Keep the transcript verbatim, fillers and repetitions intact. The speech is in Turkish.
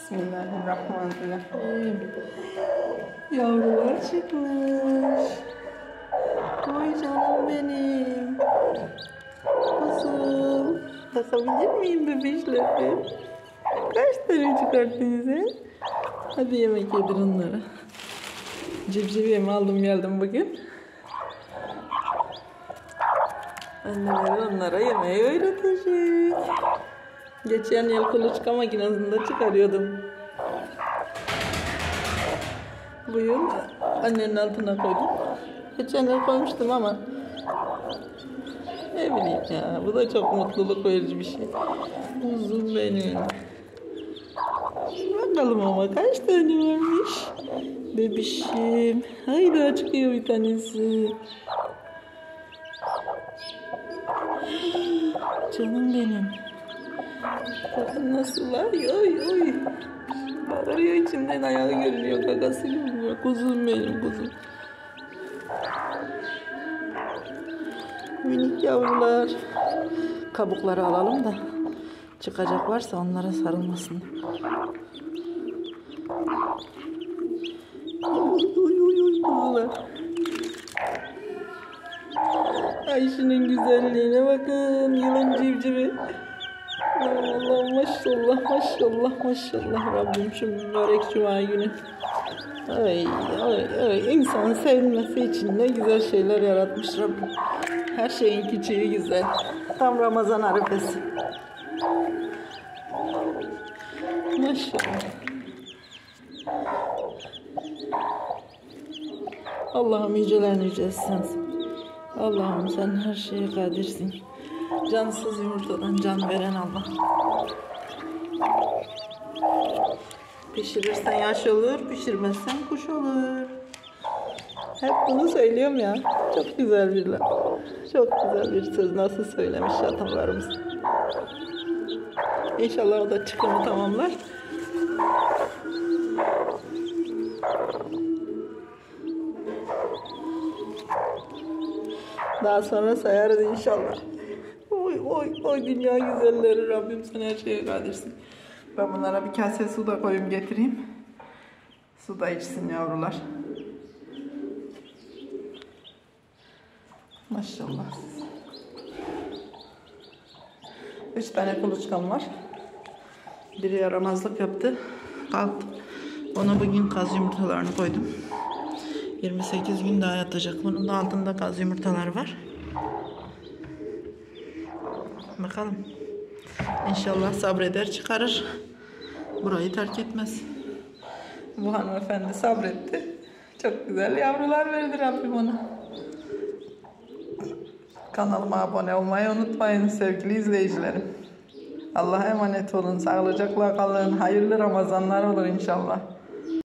Bismillahirrahmanirrahim. Yavrular çıkmış. Oy canım benim. Kuzum. Takabilir miyim bebişlerim? Kaç tane çıkarttınız he? Hadi yemek yedir onlara. Civcivimi aldım geldim bugün. Anneleri onlara yemeği öğretecek. Geçen yıl kuluçka makinesinde çıkarıyordum. Bu yıl annenin altına koydum. Geçen yıl koymuştum ama ne bileyim ya, bu da çok mutluluk verici bir şey. Kuzum benim. Bakalım ama kaç tane varmış. Bebişim. Hayda çıkıyor bir tanesi. Canım benim. Bakın nasıl var. Oy oy. Bağırıyor içimden, ayağı görünüyor. Gagası görünüyor. Kuzum benim kuzum. Minik yavrular. Kabukları alalım da çıkacak varsa onlara sarılmasın. Oy oy oy oy kuzular. Ay şunun güzelliğine bakın. Yılın civcivi. Allah maşallah maşallah maşallah. Rabbim şu mübarek cuma günü. Ay ay ay. İnsanın sevilmesi için ne güzel şeyler yaratmış Rabbim. Her şeyin küçüğü güzel. Tam Ramazan arifesi. Maşallah. Allah'ım yüceler yücesi sensin. Allah'ım sen her şeye kadirsin. Cansız yumurtadan can veren Allah. Pişirirsen yaş olur, pişirmezsen kuş olur. Hep bunu söylüyorum ya. Çok güzel bir laf. Çok güzel bir söz. Nasıl söylemiş atalarımız. İnşallah o da çıkımı tamamlar. Daha sonra sayarız inşallah. Oy oy oy dünya güzelleri, Rabbim sen her şeye kadirsin. Ben bunlara bir kase su da koyayım getireyim. Su da içsin yavrular. Maşallah. Üç tane kuluçkam var. Biri yaramazlık yaptı. Kalktı. Ona bugün kaz yumurtalarını koydum. yirmi sekiz gün daha yatacak. Bunun da altında kaz yumurtalar var. Bakalım. İnşallah sabreder çıkarır. Burayı terk etmez. Bu hanımefendi sabretti. Çok güzel yavrular verdi Rabbim ona. Kanalıma abone olmayı unutmayın sevgili izleyicilerim. Allah'a emanet olun. Sağlıcakla kalın. Hayırlı Ramazanlar olur inşallah.